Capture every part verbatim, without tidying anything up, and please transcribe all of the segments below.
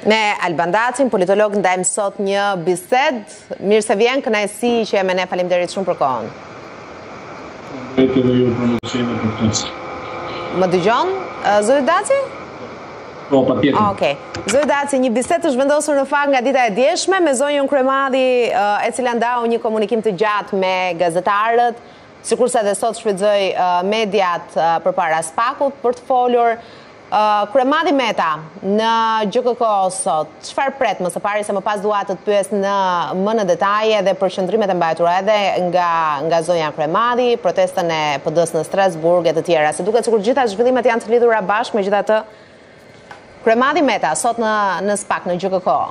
Me Alban Dacin, politolog, ndajmë sot një bised. Mirë se vjen, kënaqësi që jemi ne, faleminderit shumë për kohën. Vetë dhe ju promocione për këtë. Më dëgjon, zoti Daci? Po, patjetër. Okej. Zoti Daci, një bisedë është vendosur në fakt nga dita e djeshme me zonjën Kryemadhi, e cila ndau një komunikim të gjatë me gazetarët, sikurse edhe sot shfrytëzoi mediat përpara Spakut për të folur. Kryemadhi Meta në G K K sot, çfarë pret më së pari, se më pas dua të të pyes në më në detaje dhe për qëndrimet e mbajtura edhe nga nga zonja Kryemadhi, protestën e P D-s në Strasburg e të tjera. Se duket sikur gjitha zhvillimet janë të lidhura bashkë, megjithatë Kryemadhi Meta sot në në Spak në G K K.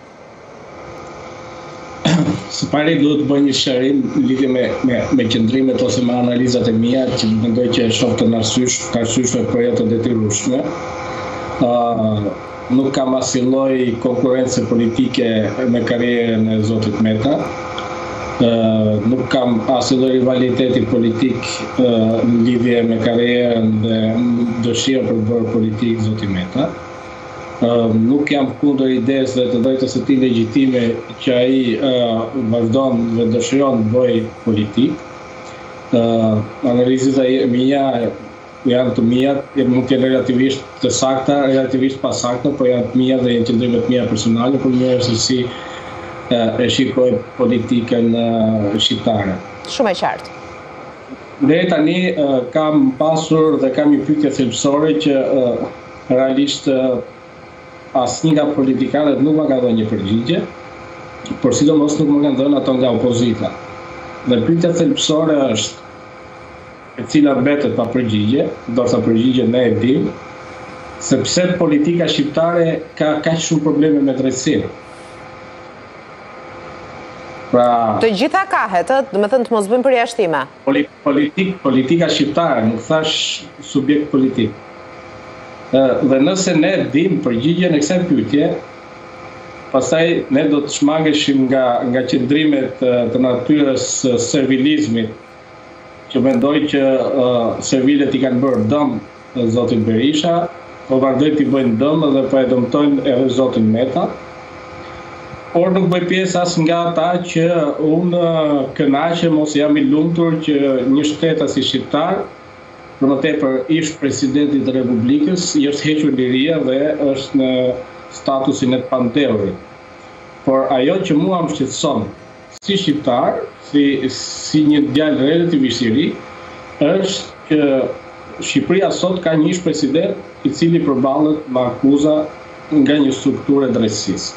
Së pari duhet të bëj një shërim lidhje me me me qëndrimet ose me analizat e mia, që mendoj që e shoh të narsysh, ka arsyeshme për jetë të detyrueshme. Uh, nuk kam asnjë lloj konkurrencë politike me karrierën e zotit Meta. Uh, nuk kam asnjë lloj rivaliteti politik uh, në lidhje me karrierën dhe dëshirën për të bërë politik zoti Meta. Uh, nuk jam kundër idesë dhe të drejtës së tij legjitime që ai uh, vazhdon dhe dëshiron të bëjë politik. Uh, analizat e mia janë të mia, mund të jenë relativisht të sakta, relativisht pa sakta, por janë të mia dhe janë qëndrimet mia personale për mënyrë se si uh, e shikoj politikën uh, shqiptare. Shumë e qartë. Deri tani uh, kam pasur dhe kam një pyetje thelbësore që uh, realisht uh, asnjë nga politikanët nuk më ka dhënë një përgjigje, por sidomos nuk më kanë dhënë ato nga opozita. Dhe pyetja thelbësore është, e cila mbetet pa përgjigje, ndërsa përgjigjen ne e dim, se pse politika shqiptare ka kaq shumë probleme me drejtsinë. Pra, të gjitha kahet, do të thënë të mos bëjmë përjashtime. Politik, politika shqiptare, nuk thash subjekt politik. Dhe nëse ne dim përgjigjen e kësaj pyetje, pastaj ne do të shmangeshim nga nga qëndrimet të natyrës së servilizmit, që mendoj që uh, servilet i kanë bërë dëm zotit Berisha, po vazhdojnë t'i bëjnë dëm dhe po e dëmtojnë edhe zotin Meta. Por nuk bëj pjesë as nga ata që unë kënaqem ose jam i lumtur që një shtetës si shqiptar, për më tepër ish presidenti të Republikës, i është hequr liria dhe është në statusin e pandeurit. Por ajo që mua më shqetëson si shqiptar, si, si një djalë relativisht i ri, është që Shqipëria sot ka një ish president i cili përballet me akuza nga një strukturë drejtësisë.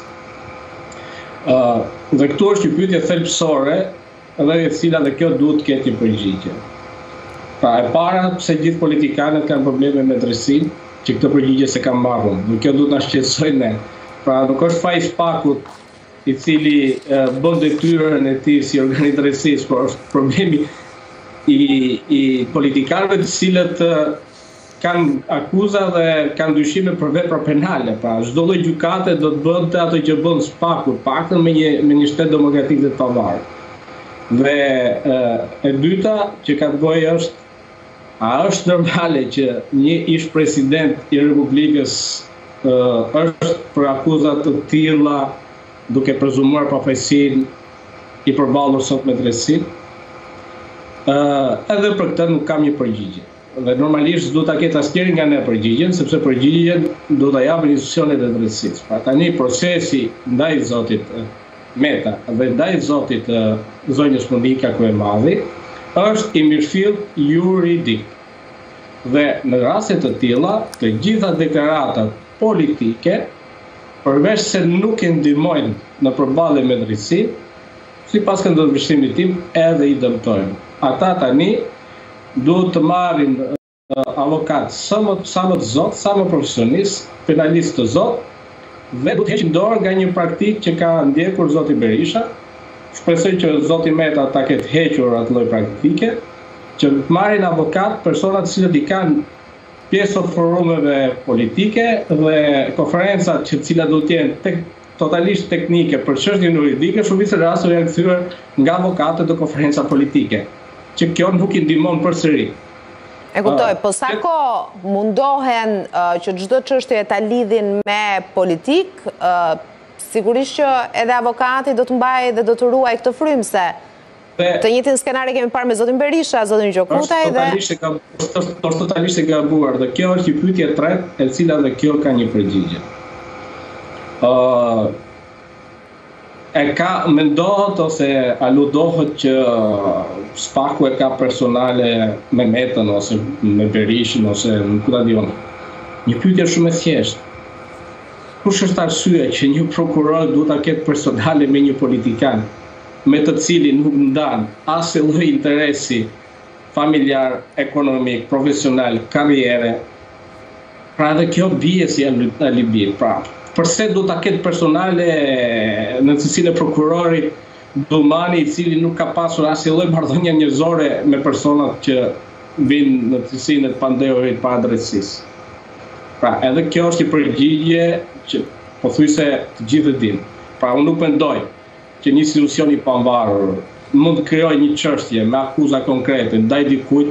Uh, dhe këtu është një pyetje thelbësore, edhe e cila dhe kjo duhet të ketë një përgjigje. Pra e para, pse gjithë politikanët kanë probleme me drejtsinë, që këtë përgjigje se kam marrë. Nuk kjo duhet na shqetësoj ne. Pra nuk është faji Spakut i cili e, bën detyrën e tij si organ i drejtësisë, por është problemi i, i politikanëve të cilët e, kanë akuza dhe kanë dyshime për vepra penale. Pra çdo lloj gjykate do të bënte ato që bën Spaku, paktën me një me një shtet demokratik dhe të pavarur. Dhe e, e dyta që ka të bëjë është, a është normale që një ish president i Republikës uh, është për akuzat të tilla duke prezumuar pafajësinë i përballur sot me drejtsinë? Uh, edhe për këtë nuk kam një përgjigje. Dhe normalisht duhet ta ketë asnjëri nga ne përgjigjen, sepse përgjigjen duhet ta japin institucionet e drejtësisë. Pra tani procesi ndaj zotit uh, Meta dhe ndaj zotit uh, zonjës Monika Kryemadhi është i mirëfillt juridik. Dhe në raste të tilla, të gjitha deklaratat politike, përveç se nuk e ndihmojnë në përballje me drejtsinë, sipas këndvështrimit tim, edhe i dëmtojnë. Ata tani duhet të marrin uh, avokat sa më sa më të zot, sa më profesionist, penalist të zot, dhe duhet heqin dorë nga një praktikë që ka ndjekur zoti Berisha. Shpresoj që zoti Meta ta ketë hequr atë lloj praktike, që të marrin avokat persona të cilët i kanë pjesë të forumeve politike dhe konferencat që të cilat do të jenë tek, totalisht teknike për çështje juridike, shumica e rasteve janë kthyer nga avokatët të konferenca politike, që kjo nuk i ndihmon përsëri. E kuptoj, po sa ko mundohen që çdo çështje ta lidhin me politik, sigurisht që edhe avokati do të mbajë dhe do të ruaj këtë frymse. Të njëjtin skenar e kemi parë me zotin Berisha, zotin Gjokutaj dhe... është totalisht e gabuar dhe kjo është një pyetje e tretë e cila dhe kjo ka një përgjigje. E ka mendohet ose aludohet që Spaku e ka personale me Metën ose me Berishin ose në kuda dion. Një pyetje shumë e thjeshtë. Kush është arsyeja që një prokuror duhet ta ketë personale me një politikan me të cilin nuk ndan asnjë lloj interesi familjar, ekonomik, profesional, karriere? Pra dhe kjo bie si alibi. Pra, përse do ta ketë personale në të cilën prokurori Dumani, i cili nuk ka pasur asnjë lloj marrëdhënie njerëzore me personat që vinë në të cilën e pandehurit pa drejtësisë. Pra, edhe kjo është një përgjigje që pothuajse të gjithë e dinë. Pra, unë nuk mendoj që një institucion i pavarur mund të krijojë një çështje me akuza konkrete ndaj dikujt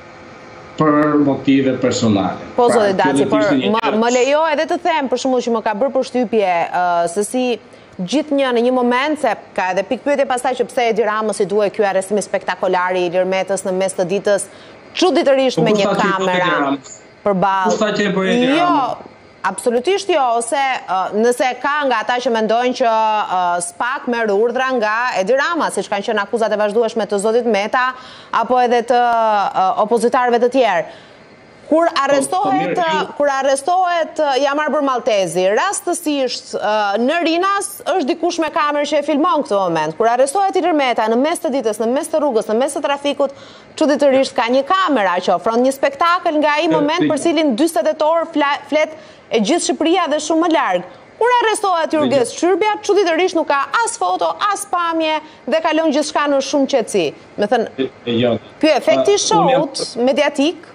për motive personale. Po, zotë Daci, por më lejo edhe të them, për shembull, që më ka bërë përshtypje se si gjithnjë në një moment, se ka edhe pikpyetje pastaj që pse Edi Ramës i duhet ky arrestimi spektakolar i Ilir Metës në mes të ditës, çuditërisht me një kamera përballë. Jo, absolutisht jo, ose nëse ka nga ata që mendojnë që Spak merr urdhra nga Edi Rama, siç kanë qenë akuzat e vazhdueshme të zotit Meta apo edhe të opozitarëve të tjerë. Kur arrestohet, kur arrestohet Jamar Burmalltezi, rastësisht në Rinas është dikush me kamerë që e filmon këtë moment. Kur arrestohet Ilir Meta në mes të ditës, në mes të rrugës, në mes të trafikut, çuditërisht ka një kamera që ofron një spektakël nga ai moment për cilin dyzet orë flet e gjithë Shqipëria dhe shumë më larg. Kur arrestohet Jurges Shqyrbja, çuditërisht nuk ka as foto, as pamje dhe kalon gjithçka në shumë qetësi. Me thënë, ky efekti i shout mediatik.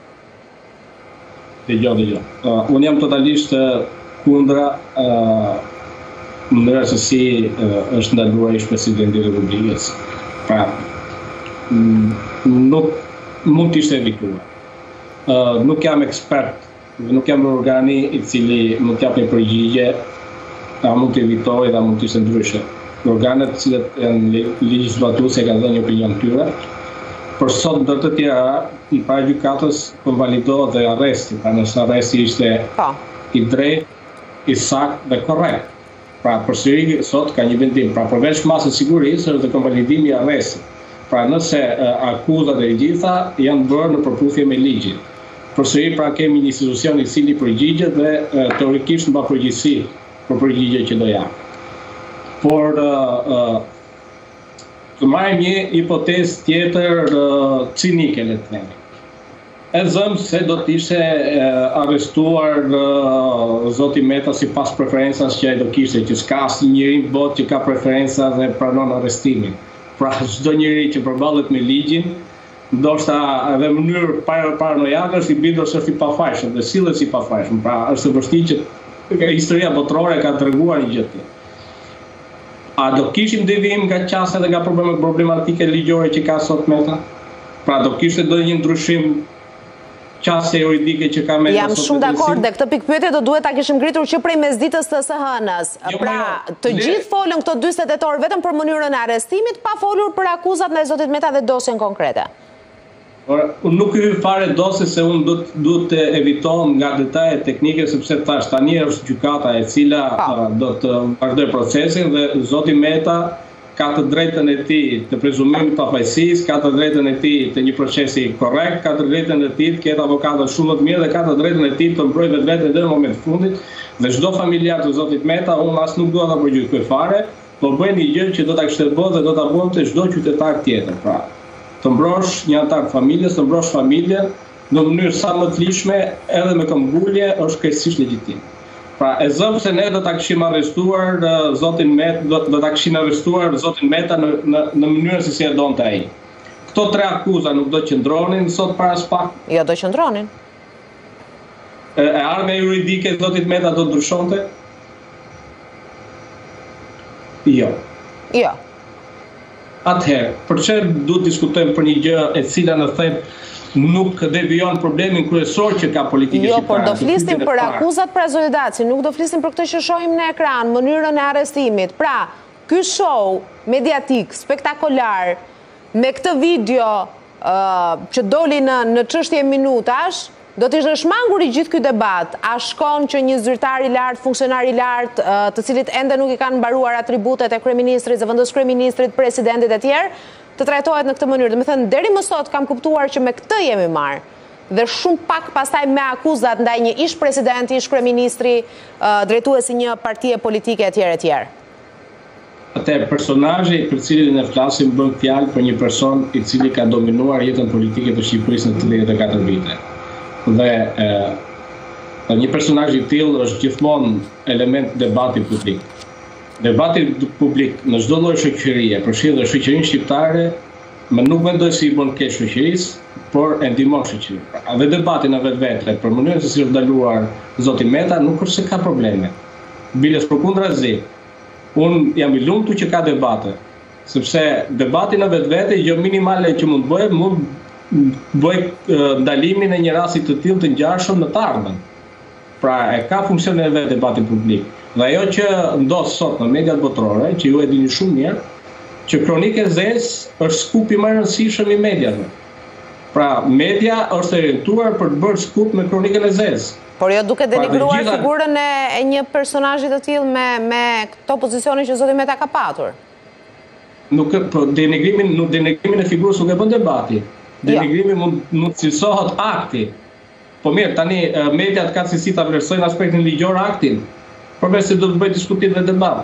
Jo, jo. Unë jam totalisht kundra mënyra se si është ndaluar ish presidenti i Republikës. Pra, nuk mund të ishte evituar. Nuk jam ekspert, nuk jam organi i cili mund të jap një përgjigje, a mund të evitojë dhe mund të ishte ndryshe. Organet të cilët janë legislatuese kanë dhënë një opinion tyre. Për sot ndër të tjera, i paragjykatës konvalidohet dhe arresti, pra nëse arresti ishte i drejtë, i saktë dhe korrekt. Pra përsëri sot ka një vendim, pra përveç masës sigurisë është dhe konvalidimi i arrestit. Pra nëse akuzat e gjitha janë bërë në përputhje me ligjin. Përsëri pra kemi një institucion i cili përgjigjet dhe teorikisht mba përgjegjësi për përgjigje që do jap. Por të marrim një hipotezë tjetër cinike, le të themi. E zëm se do të ishte arrestuar zoti Meta sipas preferencas që ai do kishte, që s'ka asnjë njeri në botë që ka preferenca dhe pranon arrestimin. Pra çdo njeri që përballet me ligjin, ndoshta edhe në mënyrë paranoiake është i bindur se është i pafajshëm dhe sillet si i pafajshëm. Pra është e vështirë që historia botërore ka treguar një gjë të tillë. A do kishim devijim nga qasja dhe nga problematike ligjore që ka sot Meta? Pra do kishte do një ndryshim qasje juridike që ka Meta sot? Jam shumë dakord dhe këtë pikpyetje do duhet ta kishim ngritur që prej mesditës të S H N-s. Pra të gjithë folën këto dyzet orë vetëm për mënyrën e arrestimit, pa folur për akuzat ndaj zotit Meta dhe dosjen konkrete. Unë nuk i fare dosje se unë du të evitohem nga detajet teknike, sepse tash tani është gjykata e cila do të vazhdoj procesin dhe zoti Meta ka të drejtën e tij të prezumimit të pafajësisë, ka të drejtën e tij të një procesi korrekt, ka të drejtën e tij të ketë avokatët shumë të mirë dhe ka të drejtën e tij të mbrojë vetveten deri në momentin e fundit. Dhe çdo familjar të zotit Meta, unë as nuk dua ta përgjithësoj fare, por bëjnë një gjë që do ta shërbojë dhe do ta bënte çdo qytetar tjetër. Pra, të mbrosh një antar të familjes, të mbrosh familjen në mënyrë sa më të lishme, edhe me këmbgulje, është krejtësisht legjitim. Pra, e zëm se ne do ta kishim arrestuar zotin Meta, do, do ta kishim arrestuar zotin Meta në në, në mënyrën se si e donte ai. Këto tre akuza nuk do qëndronin sot para Spak? Jo, do qëndronin. E, e ardhmja juridike e zotit Meta do ndryshonte? Jo. Jo. Atëherë, për çfarë duhet diskutojmë për një gjë e cila në them nuk devijon problemin kryesor që ka politika shqiptare. Jo, por do flisnim për akuzat pra Zolidaci, nuk do flisnim për këtë që shohim në ekran, mënyrën e arrestimit. Pra, ky show mediatik, spektakolar, me këtë video që doli në çështje minutash, do të ishte shmangur i gjithë ky debat. A shkon që një zyrtar i lartë, funksionar i lartë, të cilit ende nuk i kanë mbaruar atributet e kryeministrit, zëvendës kryeministrit, presidentit e tjerë, të trajtohet në këtë mënyrë. Dhe me thënë, deri më sot kam kuptuar që me këtë jemi marrë. Dhe shumë pak pastaj me akuzat ndaj një ish presidenti, ish kryeministri, drejtuesi një partie politike e tjerë e tjerë. Atë personazhi për cilin ne flasim bën fjalë për një person i cili ka dominuar jetën politike të Shqipërisë në tridhjetë e katër vite. Dhe e, një personazh i tillë është gjithmonë element debati publik. Debati publik në çdo lloj shoqërie, përfshirë dhe shoqërinë shqiptare, më nuk mendoj se i bën keq shoqërisë, por e ndihmon shoqërinë. Dhe debati në vetvete për mënyrën se si është ndaluar zoti Meta nuk është se ka probleme. Biles përkundrazi, unë jam i lumtur që ka debate, sepse debati në vetvete gjë minimale që mund bëhet, mund bëj ndalimin e një rasti të tillë të ngjashëm në të ardhmen. Pra e ka funksionin e vet debati publik. Dhe ajo që ndodh sot në mediat botërore, që ju e dini shumë mirë, që kronikë e zezë është skupi më i rëndësishëm i mediave. Pra media është orientuar për të bërë skup me kronikën e zezë. Por jo duke denigruar gjitha... figurën e, e një personazhi të tillë me me këto pozicione që zoti Meta ka patur. Nuk po denigrimin, nuk denigrimin e figurës nuk e bën debati. Denigrimi mund mund cilësohet akti. Po mirë, tani mediat kanë cilësi ta vlerësojnë aspektin ligjor aktin, përveç se do të bëjë diskutim dhe debat.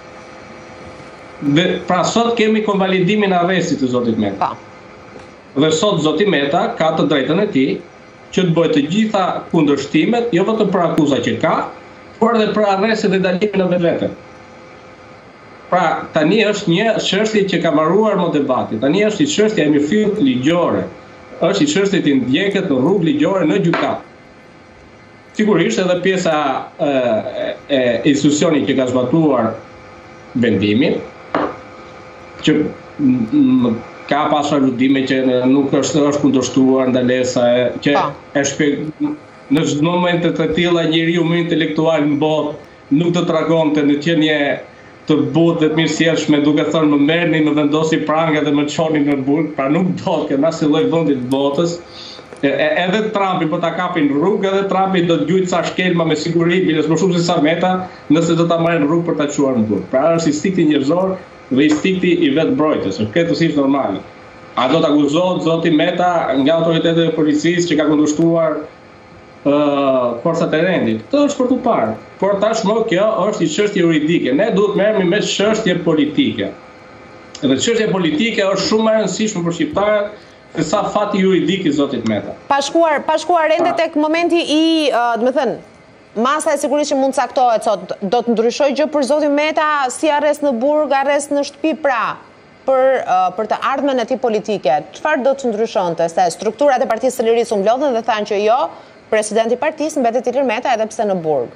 Dhe pra sot kemi konvalidimin e arrestit të zotit Meta. Dhe sot zoti Meta ka të drejtën e tij që të bëjë të gjitha kundërshtimet, jo vetëm për akuzat që ka, por edhe për arrestin dhe dalimin në vetvete. Pra, tani është një çështje që ka marruar më debati. Tani është një çështje e mirëfillt ligjore. Është një çështje që ndjeket në rrugë ligjore në gjykatë. Sigurisht edhe pjesa e, e institucionit që ka zbatuar vendimin, që m, ka pasur aludime që nuk është është kundërshtuar ndalesa, që e shpjeg në çdo moment të tilla njeriu më intelektual në botë nuk do të tregonte në qenie të butë dhe të mirësjellshme, duke thënë më merrni, më vendosi pranga dhe më çoni në burg, pra nuk do të kemë asnjë lloj vendi të botës. E, edhe Trumpi po ta kapin në rrugë, edhe Trumpi do të gjujtë sa shkelma me siguri, biles më shumë se sa Meta, nëse do ta marrë në rrugë për ta çuar në burg. Pra është instikti njerëzor dhe instikti i vetë mbrojtjes, është këtësisht normal. A do të akuzohet zoti Meta nga autoritetet e policisë që ka kundërshtuar Uh, forcat e rendit. Këtë është për të parë. Por tashmë kjo është një çështje juridike. Ne duhet merremi me çështje politike. Dhe çështja politike është shumë më e rëndësishme për shqiptarët se sa fati juridik i zotit Meta. Pa shkuar, pa shkuar ende tek momenti i, uh, do të thënë, masa e sigurisht që mund të caktohet sot, do të ndryshojë gjë për zotin Meta, si arrest në burg, arrest në shtëpi, pra për uh, për të ardhmen e tij politike. Çfarë do të ndryshonte? Se strukturat e Partisë së Lirisë u mblodhen dhe thanë që jo, presidenti i partisë mbetet Ilir Meta edhe pse në burg.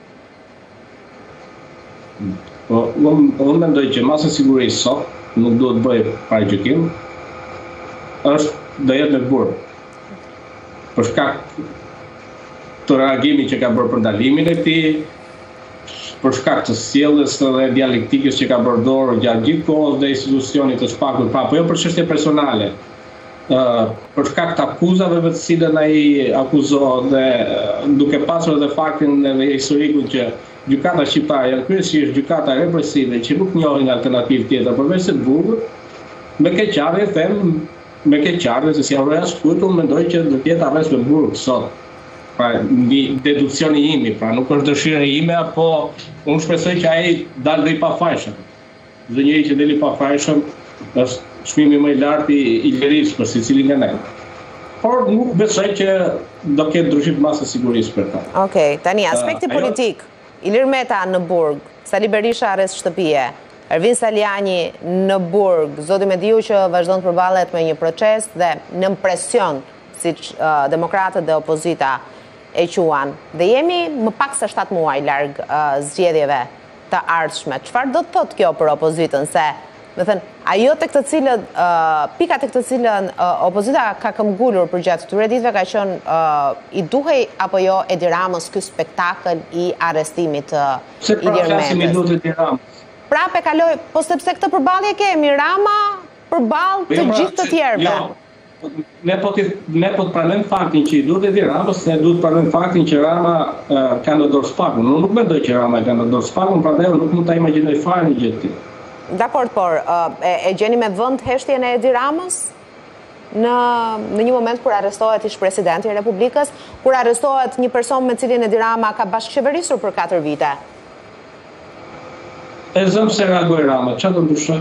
Po, unë mendoj që masa sigurisht sot nuk duhet bëj paragjykim, është do jetë në burg. Për shkak të reagimit që ka bërë për ndalimin e tij, për shkak të sjelljes dhe dialektikës që ka përdorur gjatë gjithë kohës dhe institucionit të shpakur, pa, po jo për çështje personale. Uh, për shkak të akuzave të cilën ai akuzohet dhe uh, duke pasur edhe faktin dhe historikun që gjykata shqiptare janë kryesisht gjykata represive që nuk njohin alternativë tjetër përveç se burgut, me keqardhje them, me keqardhje se si arrest shkurtur mendoj që do të jetë arrest në burg sot. Pra, mbi deduksioni imi, pra nuk është dëshira ime, apo unë shpresoj që ai dalë dhe i pafajshëm. Çdo njeri që del i pafajshëm është çmimi më i lartë i Ilirisë për secilin nga ne. Por nuk besoj që do ketë ndryshim masë sigurisë për ta. Okej, tani aspekti uh, politik. Ilir Meta në burg, Sali Berisha arrest shtëpie, Ervin Saliani në burg, zoti Mediu që vazhdon të përballet me një proces dhe në presion, siç uh, demokratët dhe opozita e quan. Dhe jemi më pak se shtatë muaj larg uh, zgjedhjeve të ardhshme. Çfarë do të thotë kjo për opozitën, se Me thënë, ajo të këtë cilën, uh, pika të këtë cilën uh, opozita ka këmbgullur për gjatë këtyre ditëve ka qenë uh, i duhej apo jo Edi Ramës ky spektakël i arrestimit të uh, Ilir Mendës. Prap e kaloj, po sepse këtë përballje kemi Rama përballë të gjithë të tjerëve. Ne po të ne po të pranojmë faktin që i duhet Edi Ramës, ne duhet të pranojmë faktin që Rama uh, ka në dorë spakun. Unë nuk mendoj që Rama ka në dorë spakun, prandaj nuk mund ta imagjinoj fare një gjë të tillë. Dakor, por uh, e, e gjeni me vend heshtjen e Edi Ramës në, në një moment kur arrestohet ish presidenti i Republikës, kur arrestohet një person me cilin Edi Rama ka bashkëqeverisur për katër vite? E zëm se reagoi Rama, çfarë do ndryshoj?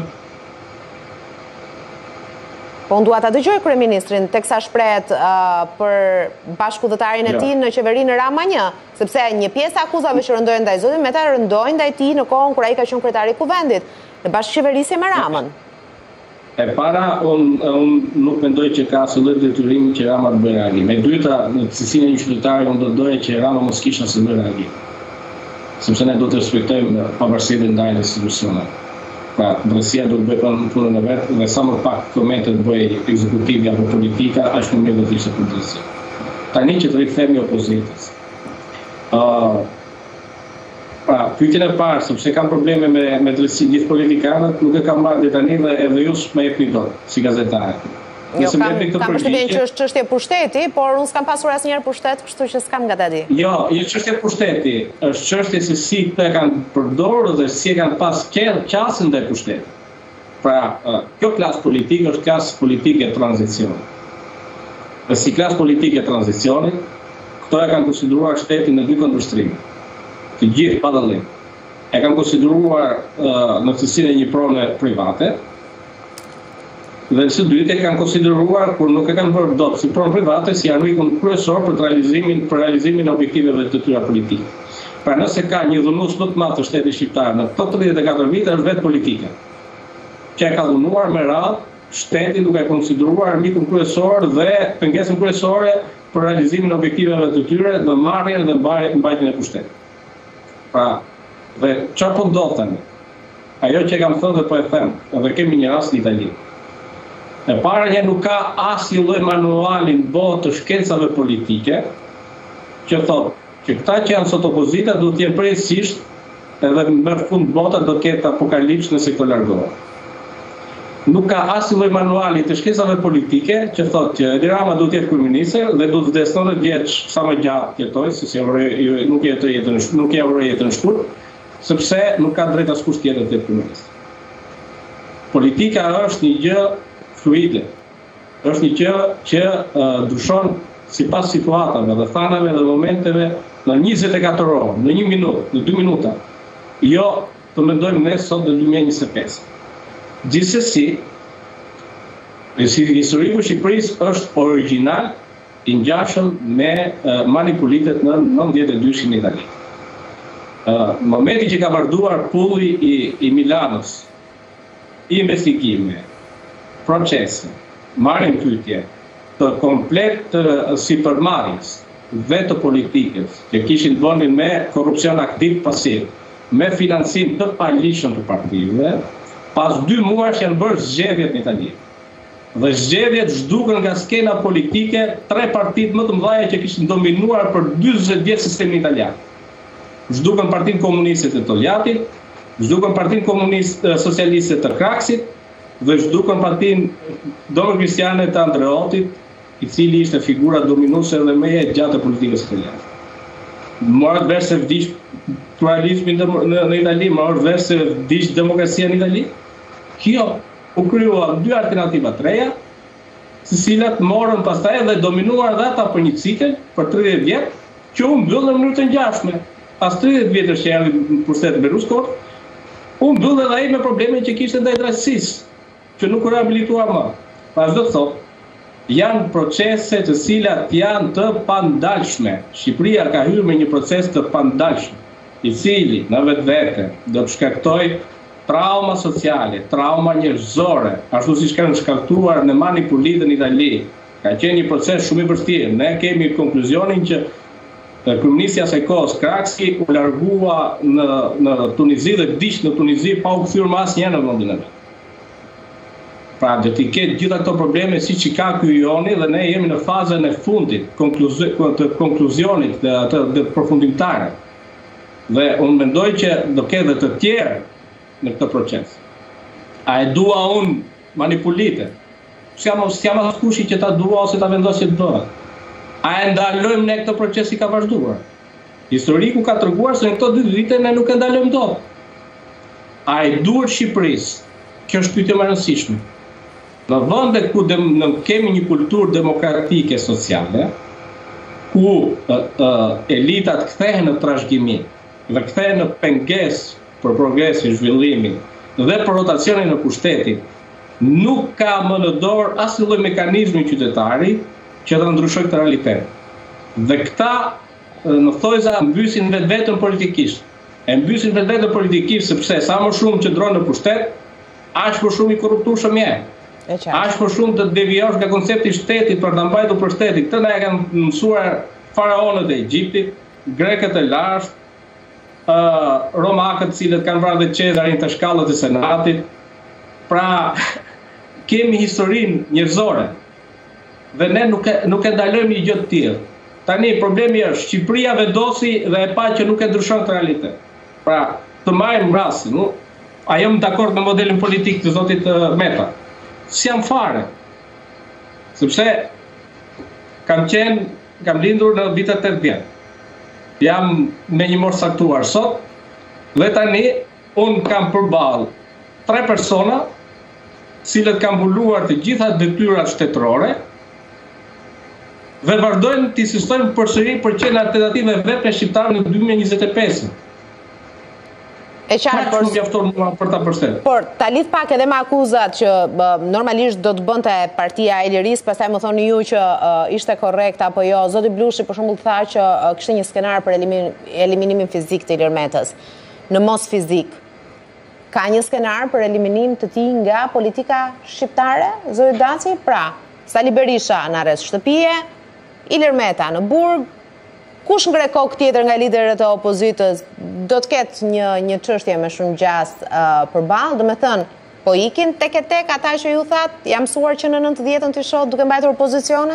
Po unë dua ta dëgjoj kryeministrin teksa shprehet uh, për bashkëudhëtarin e tij në qeverinë Rama një, sepse një pjesë e akuzave që rëndojnë ndaj zotit Meta rëndojnë ndaj tij në kohën kur ai ka qenë kryetari i kuvendit, në bashkëqeverisje me Ramën. E para, unë un nuk mendoj që ka asnjë lloj detyrimi që Rama të bëjë reagim. E dyta, në cilësinë e një qytetari, unë do doja që Rama mos kishte asnjë lloj reagim. Sepse ne do të respektojmë pavarësitë ndaj institucioneve. Pra, drejtësia do të bëjë punën e vetë dhe sa më pak komente të bëjë ekzekutivi apo politika, ashtu më mirë do të ishte për drejtësi. Tani që të rikthehemi opozitës. Uh, pra, pyetjen e parë, sepse kam probleme me me drejtësinë gjithë politikanët, nuk e kam marrë deri tani dhe edhe ju s'më jepni dot si gazetar. Jo, kam, kam përshtypjen që është çështje pushteti, por unë s'kam pasur asnjëherë pushtet, kështu që s'kam nga ta di. Jo, jo çështje pushteti, është çështje se si të kanë përdorur dhe si e kanë pas qasën ndaj pushtetit. Pra, kjo klasë politike është klasë politike tranzicionit. Dhe si klasë politike tranzicionit, këto e kanë konsideruar shtetin në dy kundërshtrime. Të gjithë pa dallim. E kanë konsideruar uh, në cilësinë e një prone private, dhe së dytë e kanë konsideruar kur nuk e kanë bërë dot si pronë private si armikun kryesor për realizimin për realizimin e objektiveve të tyre politike. Pra nëse ka një dhunues më të madh të shtetit shqiptar në këto tridhjetë e katër vite është vetë politika. Që e ka dhunuar me radhë shtetin duke konsideruar armikun kryesor dhe pengesën kryesore për realizimin e objektiveve të tyre në marrjen dhe mbajtjen e pushtetit. Pra, dhe çfarë po ndodh tani? Ajo që kam thënë dhe po e them, edhe kemi një rast në Itali. E para që nuk ka asnjë lloj manuali në botë të shkencave politike që thotë që këta që janë sot opozita do të jenë përgjithsisht edhe më fund bota do të ketë apokalips nëse këto largohen. Nuk ka asnjë lloj manuali të shkencave politike që thotë që Edi Rama do të jetë kryeminist dhe do të vdesë nëntëdhjetë vjeç sa më gjatë jetojë, se si nuk jetoi jetën nuk ja uroj jetën shkurt, sepse nuk ka drejt askush tjetër të jetë kryeminist. Politika është një gjë fluide. Është një gjë që uh, dushon sipas situatave dhe thanave dhe momenteve në njëzet e katër orë, në një minutë, në dy minuta. Jo, të mendojmë ne sot në dy mijë e njëzet e pesë. Gjithsesi, historiku i Shqipërisë është origjinal i ngjashëm me uh, manipulitet në nëntëdhjetë e dyshin në Itali. Uh, momenti që ka marrëduar pulli i, i Milanës, i investigime, procese, marrin pyetje të komplet të sipërmarrjes dhe të politikës që kishin bënin me korrupsion aktiv pasiv, me financim të paligjshëm të partive, pas dy muajsh janë bërë zgjedhjet në Itali. Dhe zgjedhjet zhduken nga skena politike tre partitë më të mëdha që kishin dominuar për dyzet vjet sistemin italian. Zhduken Partinë Komuniste të Togliatit, zhduken Partinë Komuniste Socialiste të Kraksit, dhe zhduken Partinë Demokristjane të Andreotit, i cili ishte figura dominuese dhe më e gjatë e politikës italiane. Morët vesh se vdiq pluralizmi në, në, në Itali, morët vesh se vdiq demokracia në Itali. Kjo u kryua dy alternativa të reja, të cilat morën pastaj dhe dominuar dhe ata për një cikël për tridhjetë vjet, që u mbyll në mënyrë të ngjashme. Pas tridhjetë vjetësh që erdhi në pushtet Berlusconi, u mbyll edhe ai me problemet që kishte ndaj drejtësisë, që nuk u rehabilitua më. Vazhdo të thotë, janë procese të cilat janë të pandalshme. Shqipëria ka hyrë me një proces të pandalshëm, i cili në vetvete do të shkaktojë trauma sociale, trauma njerëzore, ashtu siç kanë shkaktuar në manipulitën në Itali. Ka qenë një proces shumë i vështirë. Ne kemi konkluzionin që kryeministja së kohës Kraksi u largua në në Tunizi dhe vdiq në Tunizi pa u kthyer më asnjëherë në vendin e vet. Pra do t'i ketë gjitha këto probleme si që ka ky Joni dhe ne jemi në fazën e fundit, të konkluzionit dhe atë dhe përfundimtare. Dhe unë mendoj që do ketë dhe të tjerë në këtë proces. A e dua unë manipulite? S'jam s'jam askushi që ta dua ose ta vendosë që të bëhet. A e ndalojmë ne këtë proces i ka vazhduar? Historiku ka treguar se në këto dy vite ne nuk e ndalojmë dot. A e duhet Shqipërisë? Kjo është pyetje më e rëndësishme. Në vende ku ne kemi një kulturë demokratike sociale, ku uh, uh, elitat kthehen në trashëgimi dhe kthehen në pengesë për progresin, zhvillimin dhe për rotacionin në pushtetit, nuk ka më në dorë asnjë lloj mekanizmi qytetari që ta ndryshojë këtë realitet. Dhe këta në thojza mbysin vetveten politikisht. E mbysin vetveten politikisht sepse sa më shumë që ndron në pushtet, aq më shumë i korruptueshëm je. Aq më shumë të devijosh nga koncepti i shtetit për ta mbajtur pushtetin. Këtë na e kanë mësuar faraonët e Egjiptit, grekët e lashtë, uh, romakët të cilët kanë vrarë Cezarin të shkallët e senatit. Pra kemi historinë njerëzore dhe ne nuk e, nuk e ndalojmë një gjë të tillë. Tani problemi është Shqipëria vendosi dhe e pa që nuk e ndryshon këtë realitet. Pra të marrim rastin, no? A jam dakord me modelin politik të zotit uh, Meta? S'jam fare. Sepse kam qenë, kam lindur në vitet tetëdhjetë. Jam me një moshë saktuar sot dhe tani unë kam përballë tre persona cilët kanë mbuluar të gjitha detyrat shtetërore dhe vazhdojnë të insistojnë përsëri për qenë alternative vetë shqiptarë në dy mijë e njëzet e pesë. E qartë, por, për ta përshtet. Por ta lidh pak edhe me akuzat që bë, normalisht do të bënte Partia e Lirisë, pastaj më thoni ju që uh, ishte korrekt apo jo. Zoti Blushi për shembull tha që uh, kishte një skenar për elimin, eliminimin fizik të Ilir Metës. Në mos fizik. Ka një skenar për eliminim të tij nga politika shqiptare, zoti Daci? Pra, Sali Berisha në arrest shtëpie, Ilir Meta në burg. Kush ngre kokë tjetër nga liderët e opozitës do të ketë një, një çështje me shumë gjast uh, përballë, do me thënë, po ikin tek e tek ata që ju thatë, jam mësuar që në nëntëdhjetën të shoh duke mbajtur opozicione?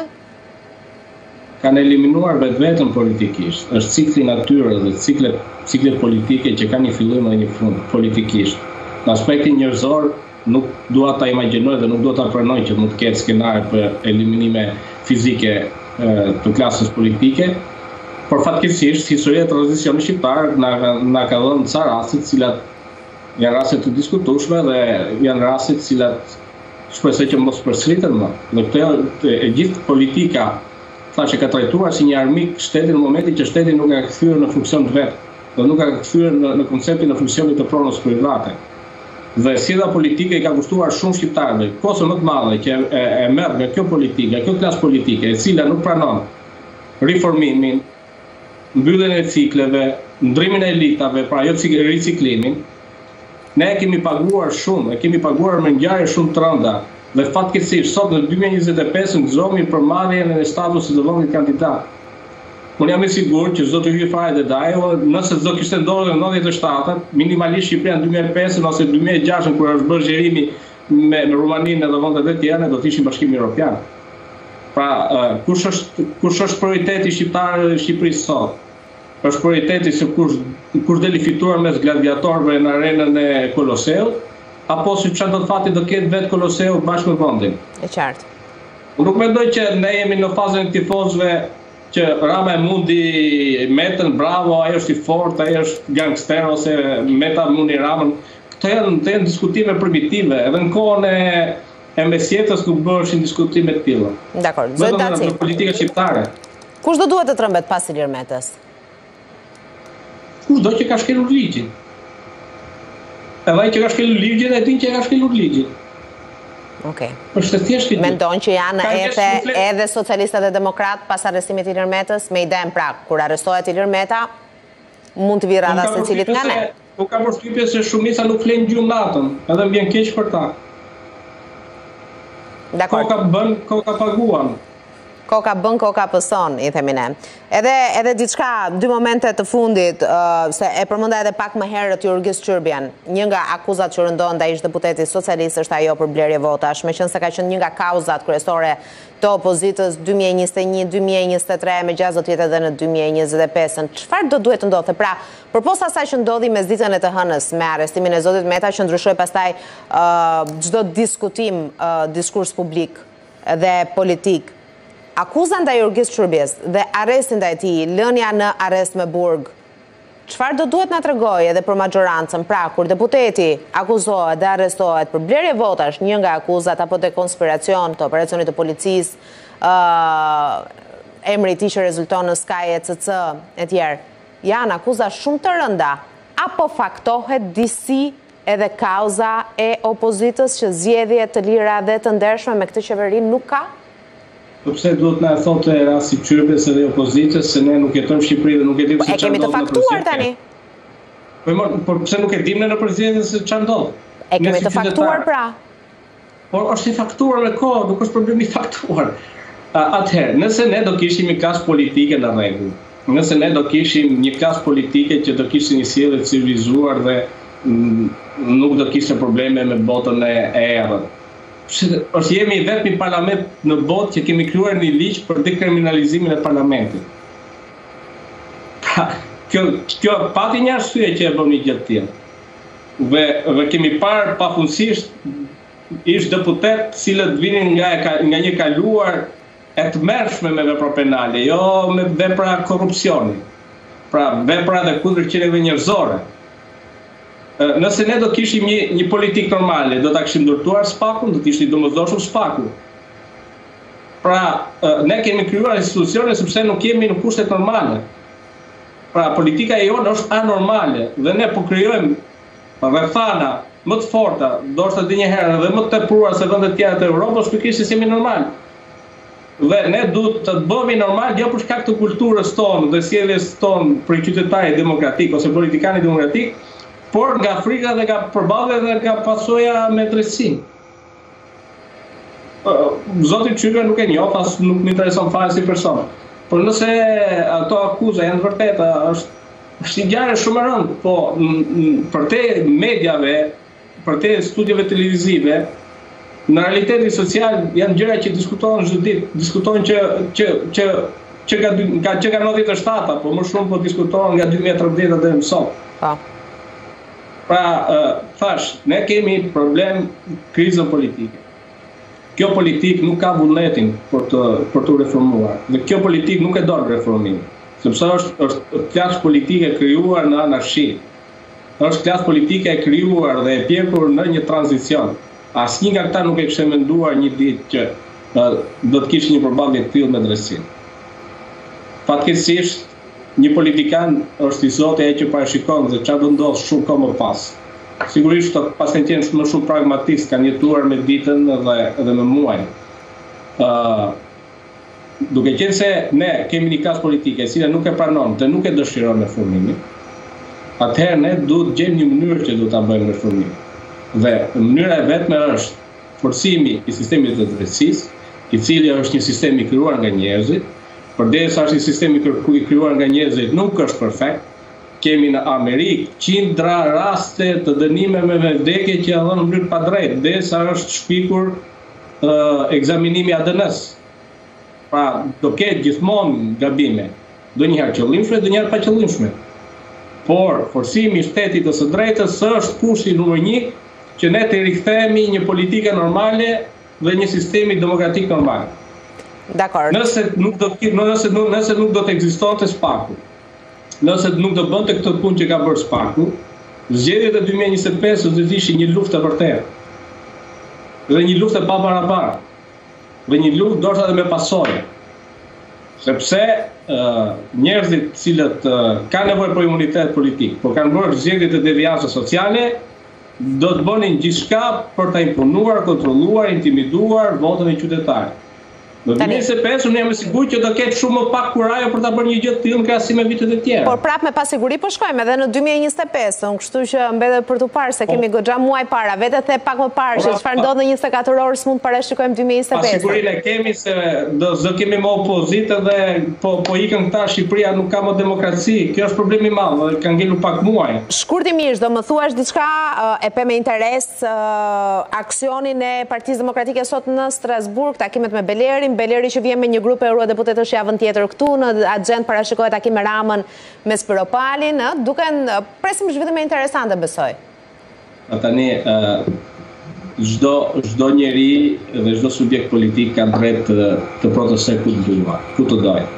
Kanë eliminuar vetëm politikisht. Është cikli natyrës dhe ciklet, ciklet politike që kanë një fillim dhe një fund politikisht. Në aspektin njerëzor, nuk dua ta imagjinoj dhe nuk dua ta pranoj që mund të ketë skenare për eliminime fizike e, të klasës politike. Por fatkeqësisht, historia e tranzicionit shqiptar na, na ka dhënë ca raste të cilat janë raste të diskutueshme dhe janë raste të cilat shpresoj që mos përsëriten më. Dhe këtë e gjithë politika thashë ka trajtuar si një armik shtetin në momentin që shteti nuk ka kthyer në funksion të vet, dhe nuk ka kthyer në, në konceptin e funksionit të pronës private. Dhe sjellja politike i ka kushtuar shumë shqiptarëve kosën më të madhe që e, e merr nga kjo politikë, nga kjo klasë politike, e cila nuk pranon riformimin, mbylljen e cikleve, ndrimin e elitave, pra jo riciklimin. Ne e kemi paguar shumë, e kemi paguar me ngjarje shumë të rënda. Dhe fatkeqësisht sot në dy mijë e njëzet e pesë gëzohemi për marrjen e statusit të vëllait kandidat. Unë jam i sigurt që zoti Hyje Fare Dedajo, nëse do kishte ndodhur në nëntëdhjetë e shtatët, minimalisht Shqipëria në dy mijë e pesë ose dy mijë e gjashtë kur është bërë zgjerimi me, me Rumaninë dhe vendet e tjera, do të ishim Bashkimi Evropian. Pra, uh, kush është kush është prioriteti shqiptar në Shqipëri sot? Është prioriteti se kush kush deli fituar mes gladiatorëve në arenën e Koloseut, apo si çfarë do të fati do ketë vetë Koloseu bashkë me vendin. E qartë. Unë nuk mendoj që ne jemi në fazën e tifozëve që Rama e mundi Metën, bravo, ai është i fortë, ai është gangster ose Meta mundi Ramën. Këto janë, të janë diskutime primitive, edhe në kohën e e mesjetës nuk bëshin diskutime të tilla. Dakor, zoti Daci. Në politika shqiptare. Kush do duhet të trembet pas Ilir Metës? Kushdo që ka shkelur ligjin. Edhe ai që ka shkelur ligjin e din që ka shkelur ligjin. Okej. Është thjesht këtë. Mendon që janë edhe edhe socialistat dhe demokrat pas arrestimit të Ilir Metës, me idenë pra, kur arrestohet Ilir Meta, mund të vi radha secilit nga ne. Nuk ka përshtypje se shumica nuk flen gjumë natën, edhe mbien keq për ta. Dakor. Koka bën, koka paguan. koka bën, koka pëson, i themi ne. Edhe, edhe diçka, dy momente të fundit, uh, se e përmenda edhe pak më herët Jurgis Qyrbjan, një nga akuzat që rëndon ndaj ish-deputeti socialist është ajo për blerje votash, meqense ka qenë një nga kauzat kryesore të opozitës dy mijë e njëzet e një dy mijë e njëzet e tre, me gjasë do të jetë edhe në dy mijë e njëzet e pesë. Çfarë do duhet të ndodhte? Pra, përposa asaj që ndodhi mes ditën e të hënës me arrestimin e zotit Meta, që ndryshoi pastaj çdo uh, diskutim, uh, diskurs publik dhe politik. Akuza ndaj Jurgis Qyrbjes dhe arrestin ndaj tij, lënia në arrest me burg, çfarë do duhet na tregojë edhe për majorancën? Pra, kur deputeti akuzohet dhe arrestohet për blerje votash, një nga akuzat apo të konspiracion të operacionit të policisë, uh, emri i tij që rezulton në Sky E C C e tjerë, janë akuza shumë të rënda, apo faktohet disi edhe kauza e opozitës që zgjedhje të lira dhe të ndershme me këtë qeveri nuk ka? Pse duhet na e thotë rasti Qyrbjes edhe opozitës se ne nuk jetojmë në Shqipëri dhe nuk e dim se çfarë ndodh. E kemi të faktuar tani. Po por pse nuk e dim ne në prezidentën se çfarë ndodh? E kemi të faktuar pra. Por është i faktuar me kohë, nuk është problemi i faktuar. Atëherë, nëse ne do kishim një klasë politike në rregull, nëse ne do kishim një klasë politike që do kishte një sjellje të civilizuar dhe nuk do kishte probleme me botën e errët. Është jemi vetëm një parlament në botë që kemi krijuar një ligj për dekriminalizimin e parlamentit. Pra, kjo, kjo pati një arsye që e bëm një gjë të tillë. Dhe, dhe kemi parë pafundësisht ish deputet cilët vinin nga, nga një kaluar e të mërshme me vepra penale, jo me vepra korrupsioni. Pra, vepra dhe kundër qenieve njerëzore. Nëse ne do kishim një, një politikë normale, do ta kishim ndërtuar spakun, do të ishte i domosdoshëm spaku. Pra, ne kemi krijuar institucione sepse nuk jemi në kushtet normale. Pra, politika e jonë është anormale dhe ne po krijojmë rrethana më të forta, ndoshta edhe një herë edhe më të tepruar se vendet tjera të Evropës, pikërisht se jemi normal. Dhe ne duhet të bëhemi normal jo për shkak të kulturës tonë dhe sjelljes tonë për qytetarit demokratik ose politikanin demokratik, por nga frika dhe nga përballja dhe nga pasoja me drejtësinë. Zoti Qyrbja nuk e njoh, as nuk më intereson fare si person. Por nëse ato akuza janë vërteta, është është një gjë shumë e rëndë, po për te mediave, për te studieve televizive, në realitetin social janë gjëra që diskutohen çdo ditë, diskutohen që që që që nga nga që nga nëntëdhjetë e shtatë, apo më shumë po diskutohen nga dy mijë e tridhjetë deri më sot. Po. Pra, uh, thash, ne kemi problem krizën politike. Kjo politik nuk ka vullnetin për të, për të reformuar. Dhe kjo politik nuk e don reformimin. Sepse është, është klasë politike krijuar në anarshi. Është klasë politike e krijuar dhe e pjekur në një tranzicion. Asnjë nga këta nuk e kishte menduar një ditë që uh, do të kishte një përballje të tillë me drejtësinë. Fatkeqësisht, një politikan është i Zoti ai që parashikon se çfarë do ndodh shumë kohë më pas. Sigurisht të pasen qenë më shumë pragmatist, kanë jetuar me ditën dhe, dhe me muajin. Uh, duke qenë se ne kemi një klasë politike e cila nuk e pranon dhe nuk e dëshiron reformimin, atëherë ne duhet gjejmë një mënyrë që do ta bëjmë reformimin. Dhe mënyra e vetme është forcimi i sistemit të drejtësisë, i cili është një sistem i krijuar nga njerëzit. Përderisa është një sistem i krijuar nga njerëzit, nuk është perfekt. Kemi në Amerikë qindra raste të dënimeve me vdekje që janë dhënë në mënyrë pa drejtë, derisa është shpikur uh, ekzaminimi A D N-s. Pra, do ketë gjithmonë gabime, ndonjëherë qëllimshme, ndonjëherë pa qëllimshme. Por forcimi i shtetit të së drejtës është kushti numër një që ne të rikthehemi një politike normale dhe një sistemi demokratik normal. Dakor. Nëse nuk do nëse nuk nëse nuk do të ekzistonte spaku, nëse nuk do bënte këtë punë që ka bërë spaku, zgjedhjet e dy mijë e njëzet e pesë do të ishin një luftë e vërtetë. Dhe një luftë e paparapar. Dhe një luftë ndoshta edhe me pasojë. Sepse uh, njerëzit të cilët uh, kanë nevojë për imunitet politik, por kanë bërë zgjedhje të deviancë sociale, do të bënin gjithçka për ta imponuar, kontrolluar, intimiduar votën e qytetarit. Në dy mijë e njëzet e pesë unë jam i sigurt që do ketë shumë më pak kurajo për ta bërë një gjë të tillë në krahasim me vitet e tjera. Por prapë me pasiguri po shkojmë edhe në dy mijë e njëzet e pesë, kështu që mbetet për tu parë se kemi goxha muaj para, vetë the pak më parë se çfarë ndodh në njëzet e katër orë s'mund parashikojmë dy mijë e njëzet e pesë. Pasigurinë e kemi se do do kemi më opozitë dhe po po ikën këta Shqipëria nuk ka më demokraci. Kjo është problemi i madh, dhe ka ngelur pak muaj. Shkurtimisht, do më thuash diçka e pe me interes aksionin e Partisë Demokratike sot në Strasburg, takimet me Belerin, Beleri që vjen me një grup e eurodeputetësh javën tjetër këtu, në agent parashikohet takim me Ramën me Spiropalin, duken presim zhvillime interesante, besoj. Tani, çdo çdo njeri dhe çdo subjekt politik ka drejt të, të protestojë ku të dojë, ku të dojë.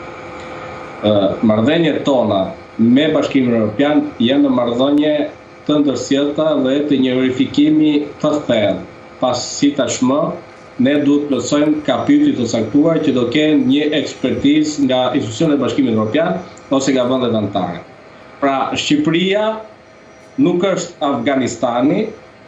Marrëdhëniet tona me Bashkimin Evropian janë në marrëdhënie të ndërsjellta dhe të një verifikimi të thellë. Pas si tashmë ne duhet të plotësojmë kapitullin të saktuar që do kenë një ekspertizë nga institucionet e Bashkimit Evropian ose nga vendet anëtare. Pra, Shqipëria nuk është Afganistani,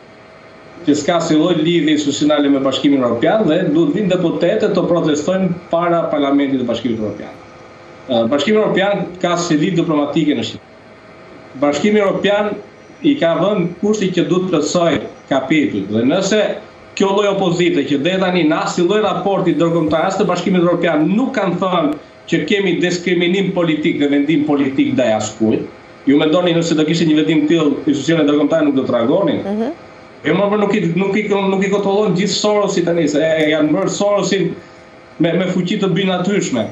që s'ka si lloj lidhje institucionale me Bashkimin Evropian dhe duhet vinë deputetët të protestojnë para Parlamentit të Bashkimit Evropian. Bashkimi Evropian ka seli diplomatike në Shqipëri. Bashkimi Evropian i ka vënë kushtin që duhet të plotësojë kapitull dhe nëse kjo lloj opozite që deri tani në asnjë lloj raporti ndërkombëtar as të Bashkimit Evropian nuk kanë thënë që kemi diskriminim politik dhe vendim politik ndaj askujt. Ju mendoni nëse do kishte një vendim të tillë, institucionet ndërkombëtare nuk do të reagonin? Ëh. E më nuk i nuk i nuk i kontrollojnë gjithë Sorosin tani, se janë bërë Sorosin me me fuqi të binatyrshme.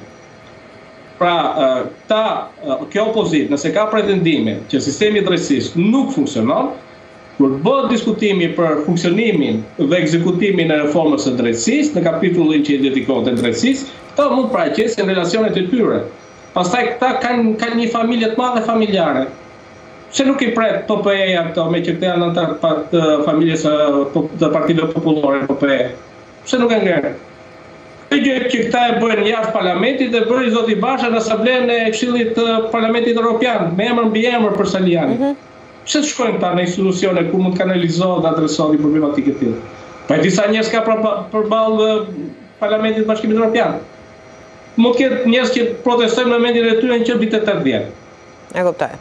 Pra, ta kjo opozitë, nëse ka pretendime që sistemi i drejtësisë nuk funksionon, kur bëhet diskutimi për funksionimin dhe ekzekutimin e reformës së drejtësisë në kapitullin që i dedikohet drejtësisë, këto mund paraqesin relacionet e tyre. Pastaj këta kanë kanë një familje të madhe familjare. Pse nuk i pret P P E-ja këto me që këta janë antar të familjes të Partive Popullore P P E? Pse nuk e ngjerë? Këtë gjë që këta e bëjnë jashtë parlamentit dhe bëri zoti Basha në asamblen e Këshillit të Parlamentit Evropian, me emër mbi emër për Saliani. Pse shkojnë këta në institucione ku mund të kanalizohet dhe adresohet një problematikë të tillë? Pa disa njerëz ka përballë Parlamentit të Bashkimit Evropian. Mund të ketë njerëz që protestojnë në momentin e tyre në që vitet e tetëdhjetë. E kuptoj.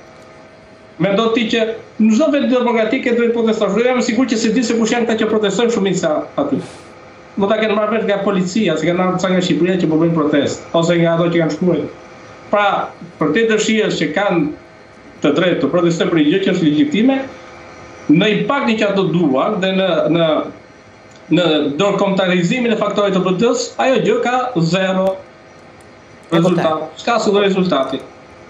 Mendo ti që në çdo vend demokratik e drejt protestosh. Jam i sigurt që se di se kush janë këta që protestojnë shumica aty. Mund ta kenë marrë vesh nga policia, se kanë ardhur nga Shqipëria që po bëjnë protestë, ose nga ato që kanë shkruar. Pra, për të dëshirës që kanë të drejtë të protestojnë për një gjë që është legjitime, në impaktin që ato duan dhe në në në ndërkombëtarizimin e faktorit të B D-s, ajo gjë ka zero rezultat. S'ka asnjë rezultati.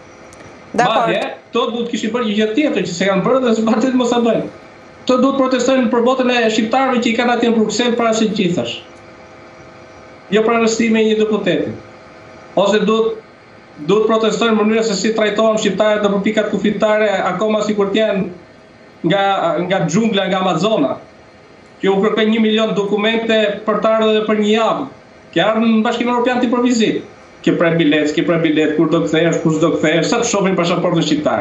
Madje, to duhet kishin bërë një gjë tjetër që se kanë bërë dhe s'bartet mos ta bëjnë. To duhet protestojnë për botën e shqiptarëve që i kanë atje në Bruksel para së gjithash. Jo për arrestimin e një deputeti. Ose duhet duhet protestojnë në mënyrë se si trajtohen shqiptarët në pikat kufitare akoma sikur të jenë nga nga xhungla, nga Amazona. Që u kërkojnë një milion dokumente për të ardhur për një javë. Që ardhën në Bashkimin Evropian ti për vizitë. Që pre bilet, që pre bilet, kur do kthehesh, kur s'do kthehesh, sa të shohin pasaportën shqiptare.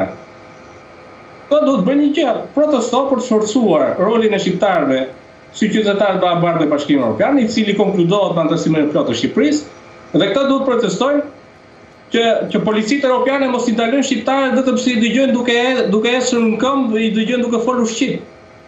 Po do të bëjnë një gjë, protesto për të forcuar rolin e shqiptarëve si qytetarë të barabartë të Bashkimit Evropian, i cili konkludohet me anëtarimin e plotë të Shqipërisë, dhe këta duhet protestojnë që që policitë europiane mos i ndalojnë shqiptarët vetëm si i dëgjojnë duke duke ecur në këmbë, i dëgjojnë duke folur shqip.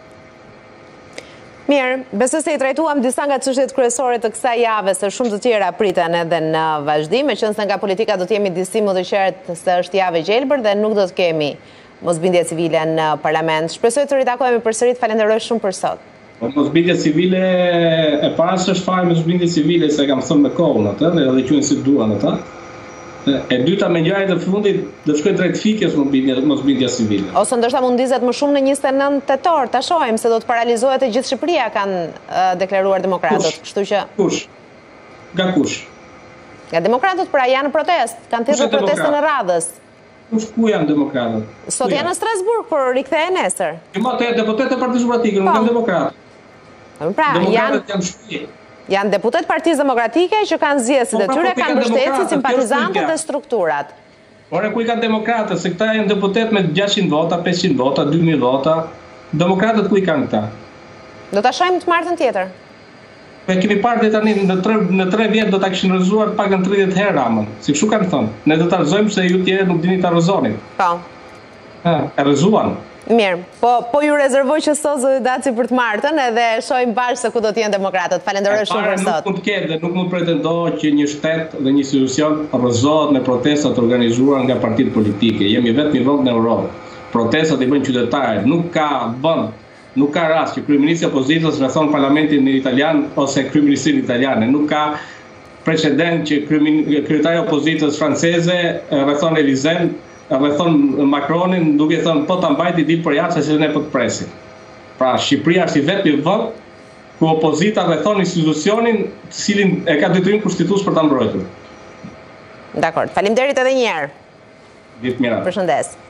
Mirë, besoj se i trajtuam disa nga çështjet kryesore të kësaj jave, se shumë të tjera priten edhe në vazhdim, meqense nga politika do të jemi disi më të qartë se është javë e gjelbër dhe nuk do të kemi mosbindje civile në parlament. Shpresoj të ritakohemi përsëri, falenderoj shumë për sot. Mosbindje civile e para s'është fare mosbindje civile, se kam thënë me kohën atë, dhe edhe quajnë si duan ata. E dyta me ngjarjet e fundit do shkojë drejt fikjes mosbindja civile. Ose ndoshta mund ndizet më shumë në njëzet e nëntë tetor, ta shohim se do të paralizohet e gjithë Shqipëria, kanë uh, deklaruar demokratët, kështu që kush? Nga kush? Nga demokratët, pra janë në protest, kanë thirrur protestën e radhës. Kush ku janë demokratët? Sot janë në Strasburg, por rikthehen nesër. Jo, ma të deputetë e Partisë Demokratike, nuk janë demokratë. Pra, janë janë shpije. Janë deputet Partisë Demokratike që kanë zgjedhësit e tyre, kanë mbështetësit, simpatizantët dhe strukturat. Por e ku i kanë demokratët, se këta janë deputet me gjashtëqind vota, pesëqind vota, dy mijë vota. Demokratët ku i kanë këta? Do ta shohim të martën tjetër. e kemi parë dhe tani në tre në tre vjet do ta kishin rrëzuar pak në tridhjetë herë Ramën. Si kështu kanë thënë. Ne do ta rrëzojmë se ju tjerë nuk dini ta rrëzoni. Po. Ha, e rrëzuan. Mirë, po po ju rezervoj që sot zoti Daci për të martën edhe shohim bashkë se ku do të jenë demokratët. Falenderoj shumë për sot. Nuk mund të ketë dhe nuk mund pretendohet që një shtet dhe një institucion rrëzohet me protesta të organizuara nga partitë politike. Jemi vetëm një vend në Europë. Protestat i bën qytetarët, nuk ka vend, nuk ka rast që kryeministri i opozitës rrethon parlamentin italian ose kryeministrinë italiane, nuk ka precedent që kryetari i opozitës franceze rrethon Elizen, rrethon Macronin, duke thënë po ta mbajti dil për jashtë se ne po të presim. Pra Shqipëria është i vetmi vend ku opozita rrethon institucionin, të cilin e ka detyrim kushtetues për ta mbrojtur. Dakor, faleminderit edhe një herë. Ditë mirë. Përshëndes.